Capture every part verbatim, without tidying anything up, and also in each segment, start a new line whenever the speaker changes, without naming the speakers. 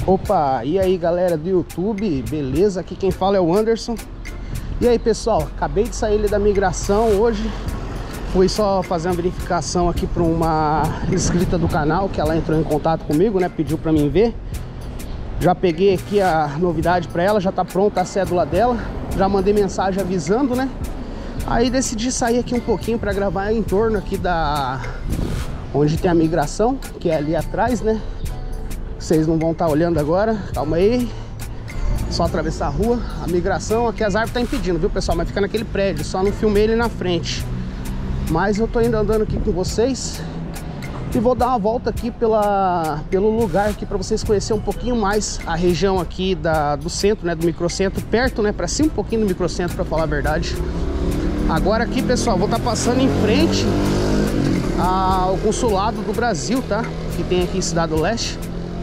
Opa, e aí galera do YouTube, beleza? Aqui quem fala é o Anderson. E aí pessoal, acabei de sair ali da migração hoje. Fui só fazer uma verificação aqui para uma inscrita do canal, que ela entrou em contato comigo, né? Pediu para mim ver. Já peguei aqui a novidade para ela, já tá pronta a cédula dela. Já mandei mensagem avisando, né? Aí decidi sair aqui um pouquinho para gravar em torno aqui da... onde tem a migração, que é ali atrás, né? Vocês não vão estar olhando agora, calma aí. Só atravessar a rua, a migração. Aqui as árvores estão impedindo, viu pessoal? Mas fica naquele prédio, só não filmei ele na frente. Mas eu tô indo andando aqui com vocês e vou dar uma volta aqui pela, pelo lugar aqui para vocês conhecerem um pouquinho mais a região aqui da, do centro, né? Do microcentro, perto, né? Para cima um pouquinho do microcentro, para falar a verdade. Agora aqui pessoal, vou estar passando em frente ao consulado do Brasil, tá? Que tem aqui em Cidade do Leste.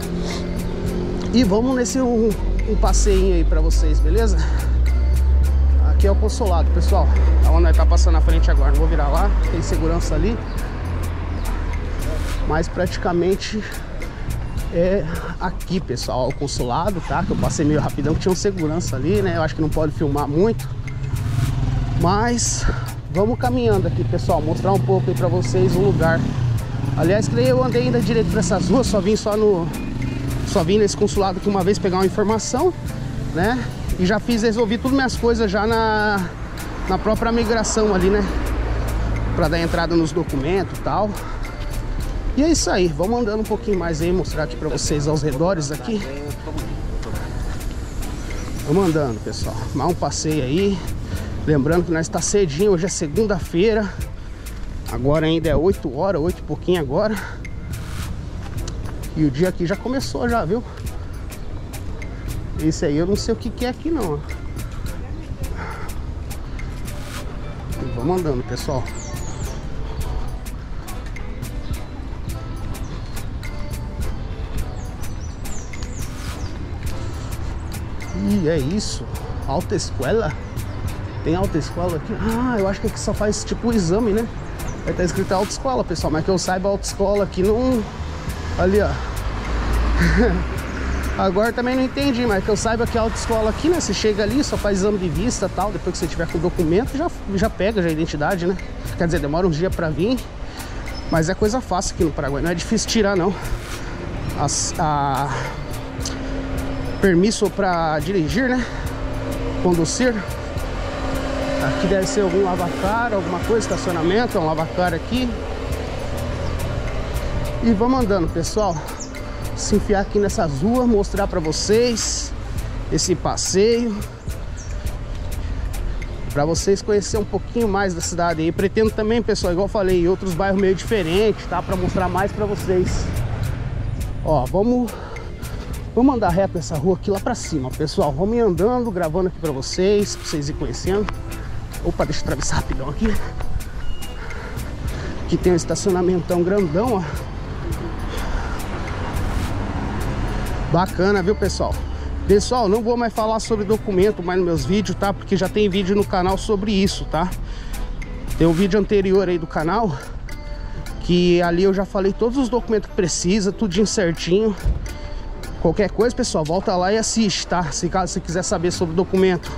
E vamos nesse um, um passeio aí pra vocês, beleza? Aqui é o consulado, pessoal. Onde nós tá passando na frente agora. Não vou virar lá, tem segurança ali. Mas praticamente é aqui, pessoal, o consulado, tá? Que eu passei meio rapidão, que tinha um segurança ali, né? Eu acho que não pode filmar muito. Mas vamos caminhando aqui, pessoal. Mostrar um pouco aí pra vocês o lugar. Aliás, eu andei ainda direito pra essas ruas, só vim só no... Só vim nesse consulado aqui uma vez pegar uma informação, né? E já fiz, resolvi tudo minhas coisas já na, na própria migração ali, né? Pra dar entrada nos documentos e tal. E é isso aí, vamos andando um pouquinho mais aí, mostrar aqui pra vocês aos redores aqui. Vamos andando, pessoal. Mais um passeio aí. Lembrando que nós está cedinho, hoje é segunda-feira. Agora ainda é oito horas, oito e pouquinho agora. E o dia aqui já começou já, viu? Esse aí eu não sei o que que é aqui não. E vamos andando, pessoal. E é isso. Autoescola. Tem autoescola aqui? Ah, eu acho que aqui só faz tipo o exame, né? Vai estar escrito autoescola, pessoal. Mas que eu saiba, a autoescola aqui não... Ali, ó. Agora também não entendi, mas que eu saiba que a autoescola aqui, né? Você chega ali, só faz exame de vista e tal. Depois que você tiver com o documento, já, já pega já a identidade, né? Quer dizer, demora uns dias pra vir. Mas é coisa fácil aqui no Paraguai. Não é difícil tirar, não. As, a... Permisso pra dirigir, né? Conduzir. Aqui deve ser algum lavacar, alguma coisa, estacionamento. É um lavacar aqui. E vamos andando, pessoal. Se enfiar aqui nessas ruas, mostrar pra vocês esse passeio, pra vocês conhecerem um pouquinho mais da cidade aí. Pretendo também, pessoal, igual eu falei, outros bairros meio diferentes, tá? Pra mostrar mais pra vocês. Ó, vamos Vamos andar reto nessa rua aqui lá pra cima, pessoal. Vamos ir andando, gravando aqui pra vocês, pra vocês ir conhecendo. Opa, deixa eu atravessar rapidão aqui. Aqui tem um estacionamentão grandão, ó. Bacana, viu, pessoal? Pessoal, não vou mais falar sobre documento mais nos meus vídeos, tá? Porque já tem vídeo no canal sobre isso, tá? Tem um vídeo anterior aí do canal, que ali eu já falei todos os documentos que precisa, tudinho certinho. Qualquer coisa, pessoal, volta lá e assiste, tá? Se caso você quiser saber sobre o documento.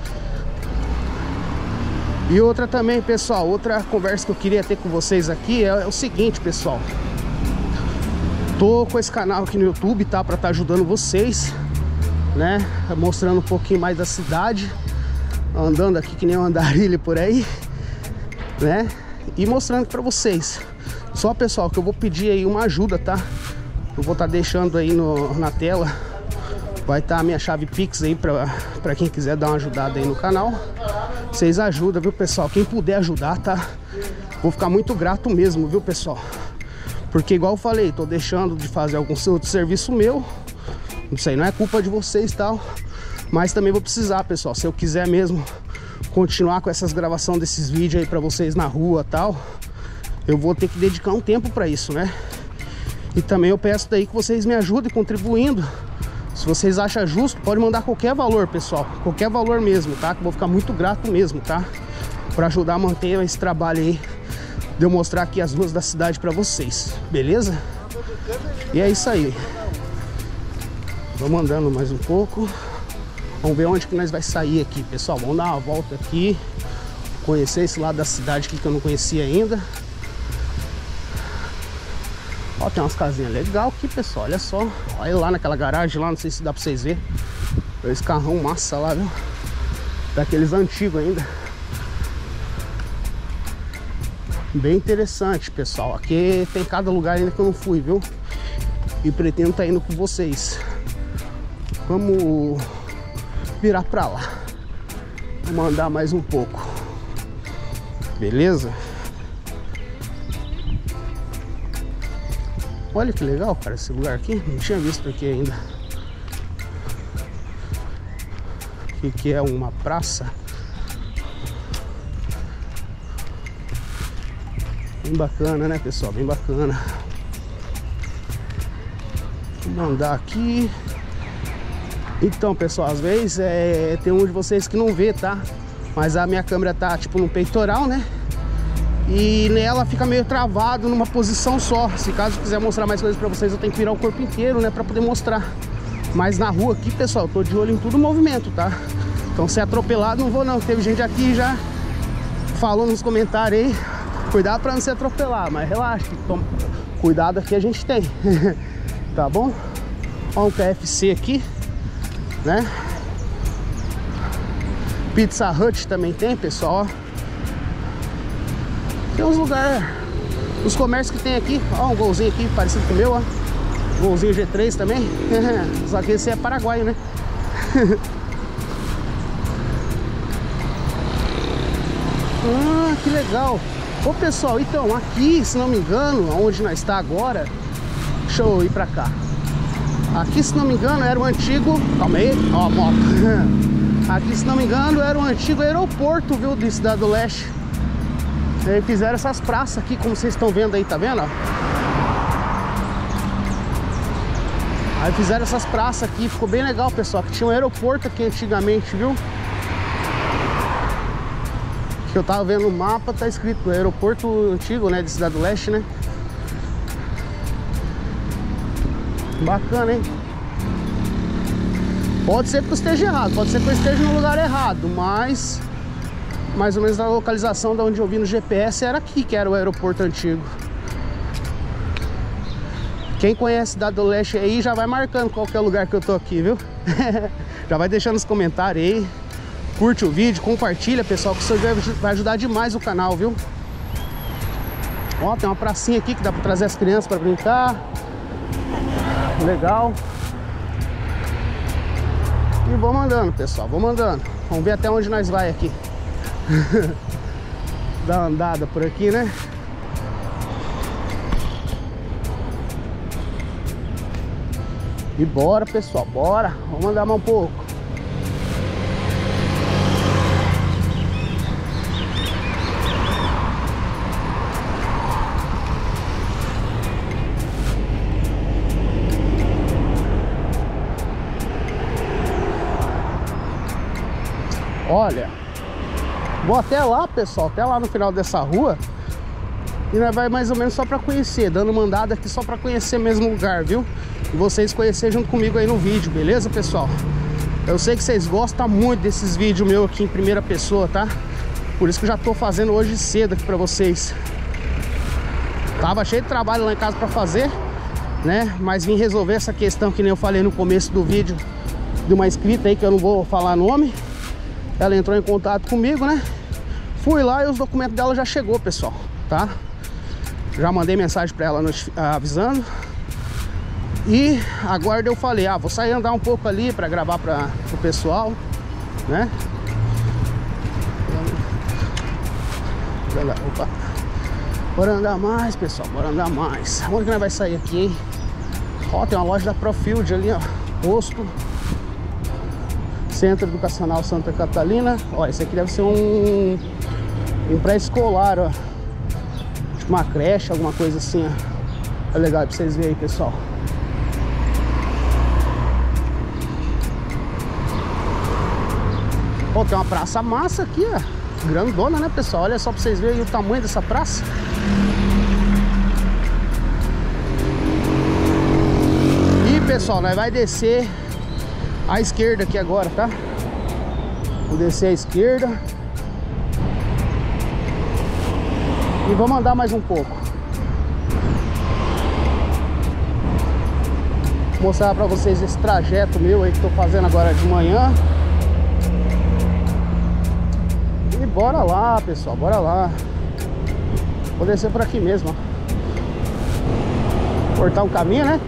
E outra também, pessoal, outra conversa que eu queria ter com vocês aqui é, é o seguinte, pessoal. Tô com esse canal aqui no YouTube, tá? Pra estar ajudando vocês, né? Mostrando um pouquinho mais da cidade. Andando aqui que nem um andarilho por aí, né? E mostrando pra vocês. Só, pessoal, que eu vou pedir aí uma ajuda, tá? Eu vou estar deixando aí no, na tela. Vai estar a minha chave Pix aí pra, pra quem quiser dar uma ajudada aí no canal. Vocês ajudam, viu, pessoal? Quem puder ajudar, tá? Vou ficar muito grato mesmo, viu, pessoal? Porque igual eu falei, tô deixando de fazer algum outro serviço meu. Isso aí não é culpa de vocês e tal. Mas também vou precisar, pessoal. Se eu quiser mesmo continuar com essas gravações desses vídeos aí pra vocês na rua e tal, eu vou ter que dedicar um tempo pra isso, né? E também eu peço daí que vocês me ajudem contribuindo. Se vocês acham justo, pode mandar qualquer valor, pessoal. Qualquer valor mesmo, tá? Que eu vou ficar muito grato mesmo, tá? Pra ajudar a manter esse trabalho aí de eu mostrar aqui as ruas da cidade pra vocês, beleza? E é isso aí. Vamos andando mais um pouco. Vamos ver onde que nós vai sair aqui, pessoal. Vamos dar uma volta aqui, conhecer esse lado da cidade aqui que eu não conhecia ainda. Ó, tem umas casinhas legais aqui, pessoal. Olha só. Olha lá naquela garagem lá, não sei se dá pra vocês verem. Esse carrão massa lá, viu? Daqueles antigos ainda. Bem interessante, pessoal. Aqui tem cada lugar ainda que eu não fui, viu? E pretendo estar indo com vocês. Vamos virar pra lá. Vamos andar mais um pouco. Beleza? Olha que legal, cara, esse lugar aqui. Não tinha visto aqui ainda. Aqui que é uma praça. Bem bacana, né, pessoal? Bem bacana. Vamos andar aqui. Então, pessoal, às vezes é, tem um de vocês que não vê, tá? Mas a minha câmera tá tipo no peitoral, né? E nela fica meio travado numa posição só. Se caso eu quiser mostrar mais coisas pra vocês, eu tenho que virar o corpo inteiro, né? Pra poder mostrar. Mas na rua aqui, pessoal, eu tô de olho em tudo movimento, tá? Então se atropelado não vou não. Teve gente aqui já falou nos comentários aí. Cuidado pra não se atropelar, mas relaxa, toma. Cuidado aqui a gente tem. Tá bom? Ó um K F C aqui, né? Pizza Hut também tem, pessoal, ó. Tem uns lugares, os comércios que tem aqui. Ó, um golzinho aqui, parecido com o meu, ó. Golzinho G três também. Só que esse é paraguaio, né? Ah, que legal. Ô, pessoal, então, aqui, se não me engano, onde nós está agora, deixa eu ir pra cá. Aqui, se não me engano, era o antigo... Calma aí, ó a moto. Aqui, se não me engano, era o antigo aeroporto, viu, de Cidade do Leste. E aí fizeram essas praças aqui, como vocês estão vendo aí, tá vendo, ó? Aí fizeram essas praças aqui, ficou bem legal, pessoal. Que tinha um aeroporto aqui antigamente, viu? Que eu tava vendo no mapa, tá escrito aeroporto antigo, né, de Cidade do Leste, né? Bacana, hein? Pode ser que eu esteja errado, pode ser que eu esteja no lugar errado, mas mais ou menos a localização de onde eu vi no G P S era aqui, que era o aeroporto antigo. Quem conhece Cidade do Leste aí já vai marcando qual que é o lugar que eu tô aqui, viu? Já vai deixando nos comentários aí. Curte o vídeo, compartilha, pessoal, que isso vai ajudar demais o canal, viu? Ó, tem uma pracinha aqui que dá pra trazer as crianças pra brincar. Legal. E vamos andando, pessoal, vamos andando. Vamos ver até onde nós vai aqui. Dar uma andada por aqui, né? E bora, pessoal, bora. Vamos andar mais um pouco. Olha, vou até lá, pessoal, até lá no final dessa rua. E nós vai mais ou menos só pra conhecer, dando uma andada aqui só pra conhecer mesmo o lugar, viu? E vocês conhecerem junto comigo aí no vídeo, beleza, pessoal? Eu sei que vocês gostam muito desses vídeos meus aqui em primeira pessoa, tá? Por isso que eu já tô fazendo hoje cedo aqui pra vocês. Tava cheio de trabalho lá em casa pra fazer, né? Mas vim resolver essa questão que nem eu falei no começo do vídeo, de uma inscrita aí que eu não vou falar nome. Ela entrou em contato comigo, né? Fui lá e os documentos dela já chegou, pessoal, tá? Já mandei mensagem pra ela avisando. E agora eu falei, ah, vou sair andar um pouco ali pra gravar pra, pro pessoal, né? Opa. Bora andar mais, pessoal, bora andar mais. Onde que nós vai sair aqui, hein? Ó, tem uma loja da Profield ali, ó. Posto Centro Educacional Santa Catarina. Ó, esse aqui deve ser um, um pré-escolar, ó. Tipo uma creche, alguma coisa assim, ó. É legal pra vocês verem aí, pessoal. Ó, tem uma praça massa aqui, ó. Grandona, né, pessoal? Olha só pra vocês verem o tamanho dessa praça. E, pessoal, nós vai descer à esquerda aqui agora, tá? Vou descer à esquerda e vamos andar mais um pouco. Vou mostrar pra vocês esse trajeto meu aí que tô fazendo agora de manhã. E bora lá, pessoal, bora lá. Vou descer por aqui mesmo, ó. Cortar um caminho, né?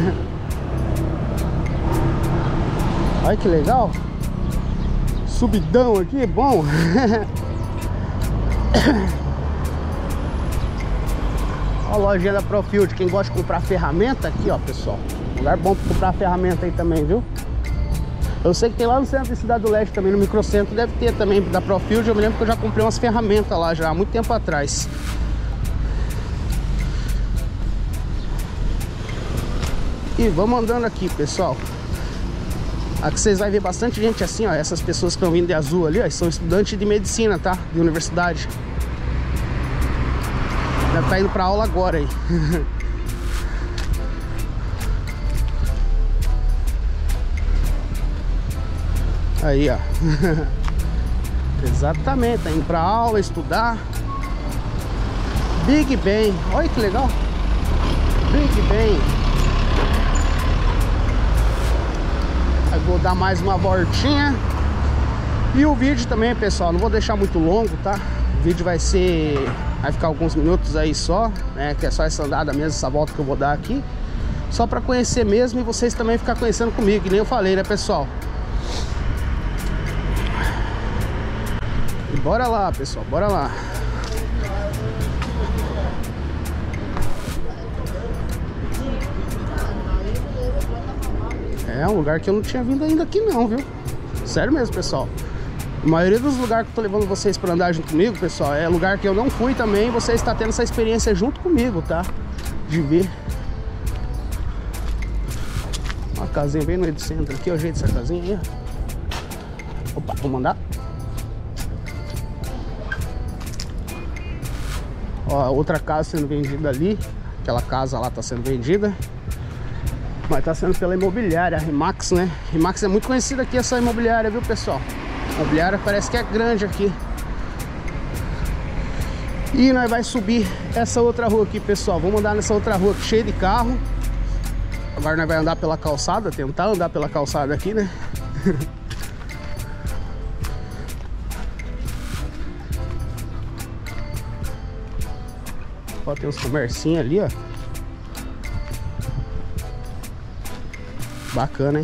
Olha que legal. Subidão aqui, bom. Ó a lojinha da Profield. Quem gosta de comprar ferramenta aqui, ó, pessoal. Lugar bom pra comprar ferramenta aí também, viu? Eu sei que tem lá no centro da Cidade do Leste também, no microcentro deve ter também da Profield. Eu me lembro que eu já comprei umas ferramentas lá já há muito tempo atrás. E vamos andando aqui, pessoal. Aqui vocês vão ver bastante gente assim, ó. Essas pessoas que estão vindo de azul ali, ó, são estudantes de medicina, tá? De universidade. Já tá indo pra aula agora aí. Aí, ó. Exatamente, tá indo pra aula, estudar. Big Ben, olha que legal. Big Ben. Aí vou dar mais uma voltinha. E o vídeo também, pessoal, não vou deixar muito longo, tá? O vídeo vai ser... vai ficar alguns minutos aí só, né? Que é só essa andada mesmo, essa volta que eu vou dar aqui. Só pra conhecer mesmo e vocês também ficar conhecendo comigo, que nem eu falei, né, pessoal? E bora lá, pessoal, bora lá. É um lugar que eu não tinha vindo ainda aqui não, viu? Sério mesmo, pessoal. A maioria dos lugares que eu tô levando vocês pra andar junto comigo, pessoal, é lugar que eu não fui também. Você está tendo essa experiência junto comigo, tá? De ver. Uma casinha bem no meio do centro aqui, ó, o jeito dessa casinha aí, ó. Opa, vamos andar. Ó, outra casa sendo vendida ali. Aquela casa lá tá sendo vendida. Mas tá sendo pela imobiliária, a Remax, né? Remax é muito conhecida aqui, essa imobiliária, viu, pessoal? A imobiliária parece que é grande aqui. E nós vai subir essa outra rua aqui, pessoal. Vamos andar nessa outra rua aqui, cheia de carro. Agora nós vai andar pela calçada, tentar andar pela calçada aqui, né? Ó, tem uns comercinhos ali, ó. Bacana, hein?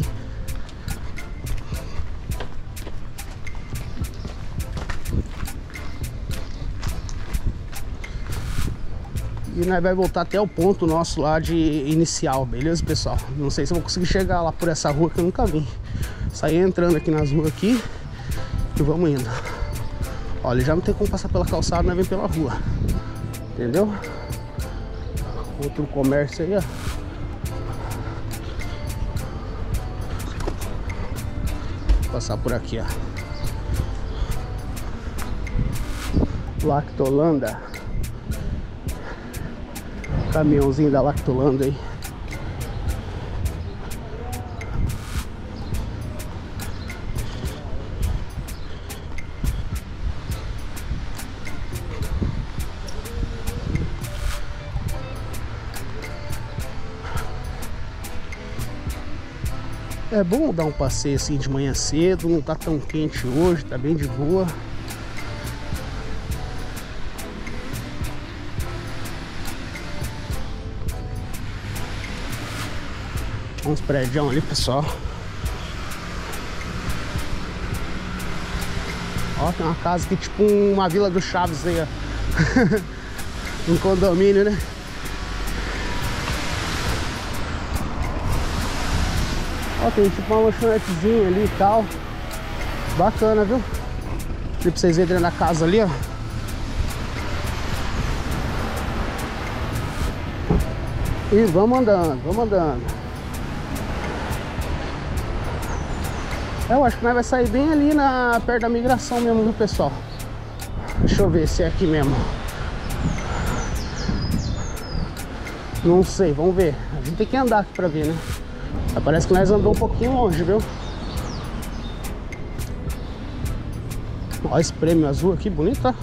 E nós vai voltar até o ponto nosso lá de inicial, beleza, pessoal? Não sei se eu vou conseguir chegar lá por essa rua que eu nunca vim. Saí entrando aqui nas ruas aqui e vamos indo. Olha, já não tem como passar pela calçada, nós vem pela rua. Entendeu? Outro comércio aí, ó. Passar por aqui, ó. Lactolanda. Caminhãozinho da Lactolanda aí. É bom dar um passeio assim de manhã cedo, não tá tão quente hoje, tá bem de boa. Uns prédios ali, pessoal. Ó, tem uma casa aqui, tipo uma Vila do Chaves aí, ó. Um condomínio, né? Ó, tem tipo uma lanchonetezinha ali e tal. Bacana, viu? Aqui pra vocês verem dentro da casa ali, ó. E vamos andando, vamos andando. Eu acho que nós vai sair bem ali na, perto da migração mesmo, viu, pessoal? Deixa eu ver se é aqui mesmo. Não sei, vamos ver. A gente tem que andar aqui pra ver, né? Parece que nós andamos um pouquinho longe, viu? Olha esse prêmio azul aqui, bonito, tá?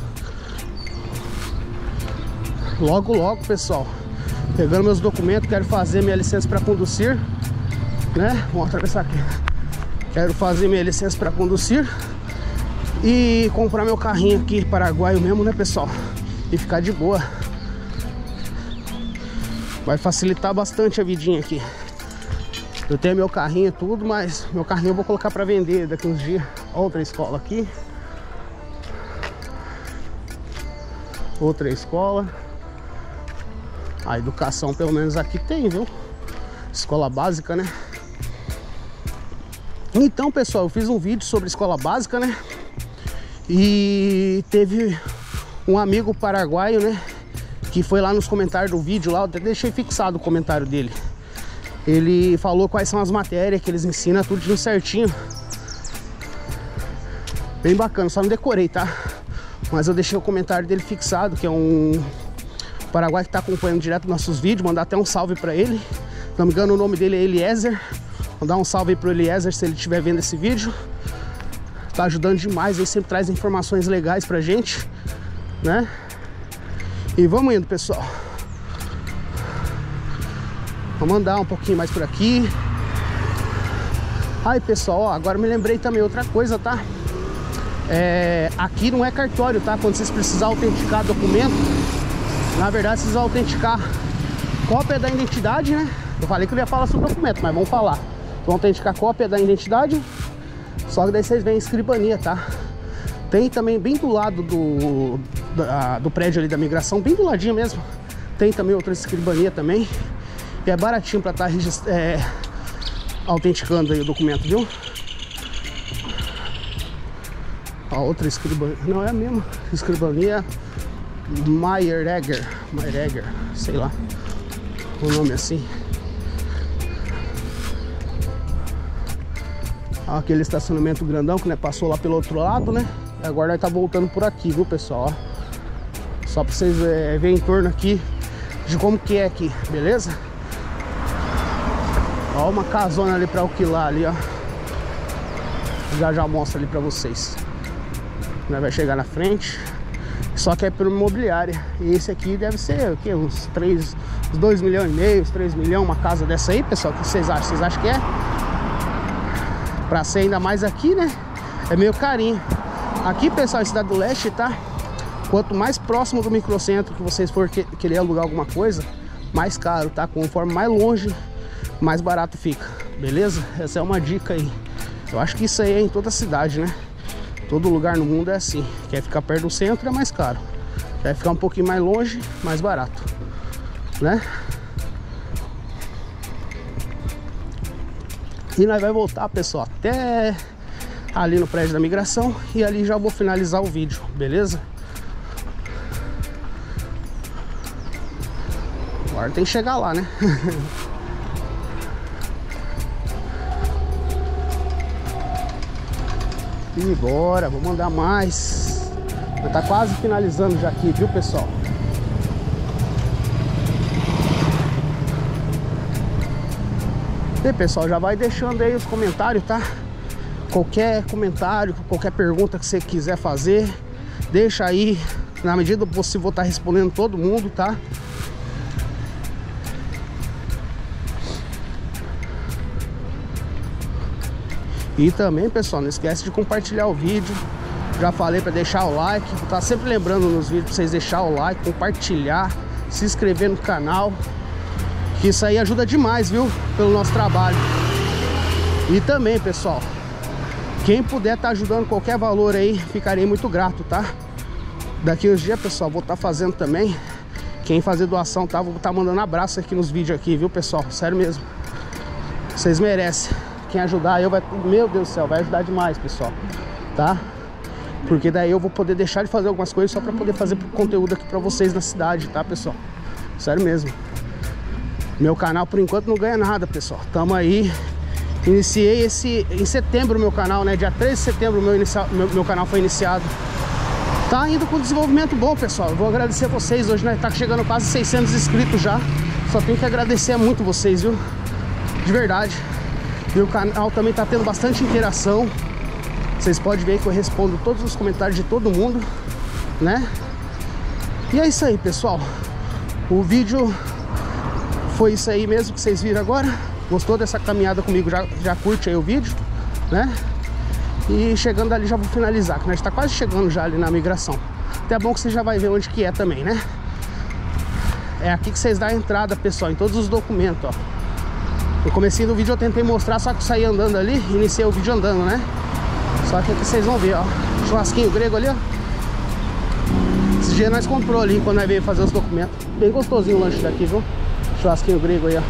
Logo, logo, pessoal, pegando meus documentos, quero fazer minha licença para conduzir, né? Vamos atravessar aqui. Quero fazer minha licença para conduzir e comprar meu carrinho aqui, paraguaio mesmo, né, pessoal? E ficar de boa. Vai facilitar bastante a vidinha aqui. Eu tenho meu carrinho e tudo, mas meu carrinho eu vou colocar para vender daqui uns dias. Outra escola aqui. Outra escola. A educação pelo menos aqui tem, viu? Escola básica, né? Então, pessoal, eu fiz um vídeo sobre escola básica, né? E teve um amigo paraguaio, né? Que foi lá nos comentários do vídeo lá, eu até deixei fixado o comentário dele. Ele falou quais são as matérias que eles ensinam, tudo certinho. Bem bacana, só não decorei, tá? Mas eu deixei o comentário dele fixado, que é um paraguaio que tá acompanhando direto nossos vídeos. Mandar até um salve pra ele. Se não me engano, o nome dele é Eliezer. Mandar um salve aí pro Eliezer se ele estiver vendo esse vídeo. Tá ajudando demais, ele sempre traz informações legais pra gente, né? E vamos indo, pessoal. Vamos andar um pouquinho mais por aqui. Aí, pessoal, ó, agora me lembrei também outra coisa, tá? É, aqui não é cartório, tá? Quando vocês precisarem autenticar documento, na verdade vocês vão autenticar cópia da identidade, né? Eu falei que eu ia falar sobre documento, mas vamos falar. Vão autenticar cópia da identidade. Só que daí vocês veem escribania, tá? Tem também bem do lado do, da, do prédio ali da migração, bem do ladinho mesmo. Tem também outra escribania também. E é baratinho pra estar tá, é, autenticando aí o documento, viu? A outra escribania, não é a mesma escribania. Meyeregger, Meyeregger, sei lá o nome assim. Aquele estacionamento grandão que, né, passou lá pelo outro lado, né? E agora tá voltando por aqui, viu, pessoal? Ó, só pra vocês é, verem em torno aqui de como que é aqui, beleza? Ó, uma casona ali pra alquilar ali, ó. Já já mostro ali pra vocês. Vai chegar na frente. Só que é por imobiliária. E esse aqui deve ser o quê? Uns três, uns dois milhões e meio, uns três milhões, uma casa dessa aí, pessoal. O que vocês acham? Vocês acham que é? Pra ser ainda mais aqui, né? É meio carinho. Aqui, pessoal, em Cidade do Leste, tá? Quanto mais próximo do microcentro que vocês for que, querer alugar alguma coisa, mais caro, tá? Conforme mais longe, mais barato fica. Beleza? Essa é uma dica aí. Eu acho que isso aí é em toda a cidade, né? Todo lugar no mundo é assim. Quer ficar perto do centro é mais caro. Quer ficar um pouquinho mais longe, mais barato, né? E nós vai voltar, pessoal, até ali no prédio da migração. E ali já vou finalizar o vídeo, beleza? Agora tem que chegar lá, né? E bora, vamos andar mais. Já tá quase finalizando já aqui, viu, pessoal? E, pessoal, já vai deixando aí os comentários, tá? Qualquer comentário, qualquer pergunta que você quiser fazer, deixa aí. Na medida do possível, vou estar respondendo todo mundo, tá? E também, pessoal, não esquece de compartilhar o vídeo. Já falei para deixar o like. Tá sempre lembrando nos vídeos pra vocês deixar o like, compartilhar, se inscrever no canal. Que isso aí ajuda demais, viu? Pelo nosso trabalho. E também, pessoal, quem puder estar tá ajudando qualquer valor aí, ficarei muito grato, tá? Daqui uns dias, pessoal, vou estar tá fazendo também. Quem fazer doação, tá? Vou estar tá mandando abraço aqui nos vídeos aqui, viu, pessoal? Sério mesmo. Vocês merecem. Quem ajudar eu vai... Meu Deus do céu, vai ajudar demais, pessoal, tá? Porque daí eu vou poder deixar de fazer algumas coisas só pra poder fazer conteúdo aqui pra vocês na cidade, tá, pessoal? Sério mesmo. Meu canal, por enquanto, não ganha nada, pessoal. Tamo aí. Iniciei esse... Em setembro o meu canal, né? Dia treze de setembro o meu, inicia... meu, meu canal foi iniciado. Tá indo com desenvolvimento bom, pessoal. Eu vou agradecer a vocês. Hoje nós tá chegando quase seiscentos inscritos já. Só tenho que agradecer muito vocês, viu? De verdade. Meu canal também tá tendo bastante interação. Vocês podem ver que eu respondo todos os comentários de todo mundo, né? E é isso aí, pessoal. O vídeo foi isso aí mesmo que vocês viram agora. Gostou dessa caminhada comigo? Já, já curte aí o vídeo, né? E chegando ali já vou finalizar, que nós está quase chegando já ali na migração. Até é bom que você já vai ver onde que é também, né? É aqui que vocês dão a entrada, pessoal, em todos os documentos, ó. No comecinho do vídeo eu tentei mostrar, só que eu saí andando ali, iniciei o vídeo andando, né? Só que aqui vocês vão ver, ó. Churrasquinho grego ali, ó. Esse dia nós comprou ali quando nós veio fazer os documentos. Bem gostosinho o lanche daqui, viu? Churrasquinho grego aí, ó.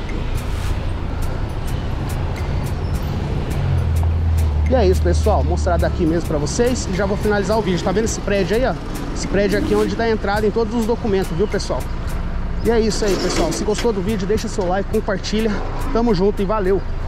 E é isso, pessoal, mostrar daqui mesmo pra vocês e já vou finalizar o vídeo. Tá vendo esse prédio aí, ó? Esse prédio aqui é onde dá a entrada em todos os documentos, viu, pessoal? E é isso aí, pessoal. Se gostou do vídeo, deixa seu like, compartilha. Tamo junto e valeu!